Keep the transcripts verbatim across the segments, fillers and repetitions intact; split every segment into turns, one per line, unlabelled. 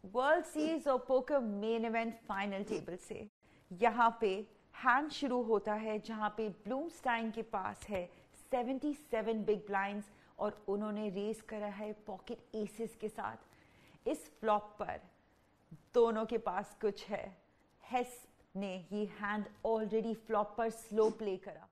World series और poker main event final table से यहाँ पे हैंड शुरू होता है जहाँ पे ब्लूमस्टाइन के पास है सतहत्तर बिग ब्लाइंड्स और उन्होंने रेस करा है पॉकेट एसेस के साथ। इस फ्लॉप पर दोनों के पास कुछ है। हेस ने ये हैंड ऑलरेडी फ्लॉप पर स्लो प्ले करा।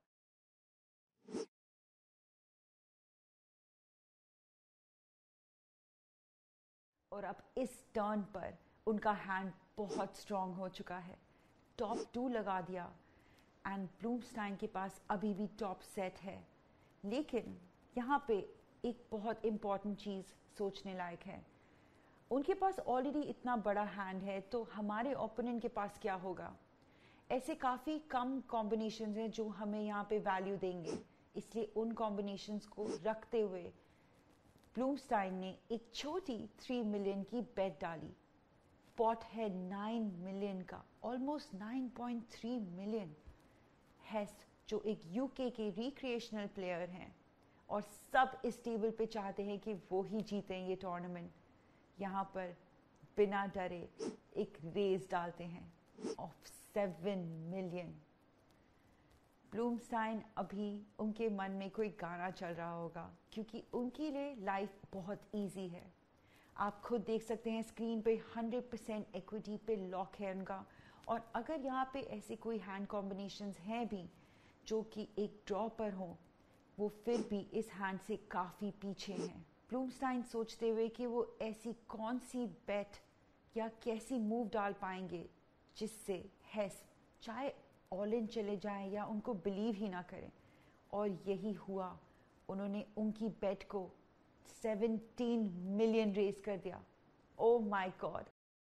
और अब इस टर्न पर उनका हैंड बहुत स्ट्रांग हो चुका है। टॉप टू लगा दिया एंड ब्लूमस्टाइन के पास अभी भी टॉप सेट है। लेकिन यहाँ पे एक बहुत इंपॉर्टेंट चीज़ सोचने लायक है। उनके पास ऑलरेडी इतना बड़ा हैंड है, तो हमारे ओपोनेंट के पास क्या होगा? ऐसे काफ़ी कम कॉम्बिनेशंस हैं जो हमें यहाँ पे वैल्यू देंगे, इसलिए उन कॉम्बिनेशंस को रखते हुए ब्लूमस्टाइन ने एक छोटी थ्री मिलियन की बेट डाली। पॉट है नाइन मिलियन का, almost nine point three million. Hayes जो एक यूके के रिक्रिएशनल प्लेयर हैं और सब इस टेबल पे चाहते हैं कि वो ही जीतें ये टूर्नामेंट, यहाँ पर बिना डरे एक रेस डालते हैं ऑफ सेवन मिलियन। ब्लूमस्टाइन अभी उनके मन में कोई गाना चल रहा होगा, क्योंकि उनके लिए लाइफ बहुत इजी है। आप खुद देख सकते हैं स्क्रीन पे हंड्रेड परसेंट इक्विटी पे लॉक है उनका। और अगर यहाँ पे ऐसे कोई हैंड कॉम्बिनेशंस हैं भी जो कि एक ड्रॉ पर हों, वो फिर भी इस हैंड से काफ़ी पीछे हैं। ब्लूमस्टाइन सोचते हुए कि वो ऐसी कौन सी बेट या कैसी मूव डाल पाएंगे जिससे हेस चाहे ऑल इन चले जाएं या उनको बिलीव ही ना करें। और यही हुआ, उन्होंने उनकी बेट को सत्रह मिलियन रेस कर दिया। Oh my God,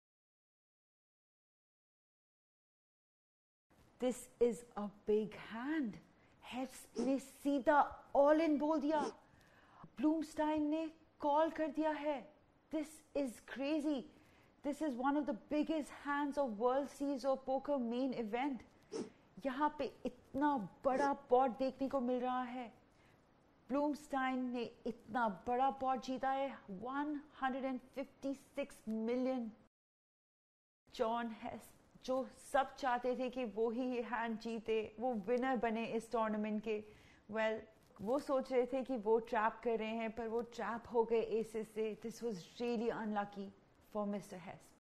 this is a big hand. Hayes ने सीधा ऑल इन बोल दिया, ब्लूमस्टाइन ने कॉल कर दिया है। This is crazy. This is one of the biggest hands of world series of poker main event. यहाँ पे इतना बड़ा पॉट देखने को मिल रहा है। ब्लूमस्टाइन ने इतना बड़ा पॉट जीता है, one hundred fifty six million. John Hayes जो सब चाहते थे कि वो ही ये हैंड जीते, वो विनर बने इस टूर्नामेंट के, वेल well, वो सोच रहे थे कि वो ट्रैप कर रहे हैं, पर वो ट्रैप हो गए एसेस से। This was really unlucky for mister हेस।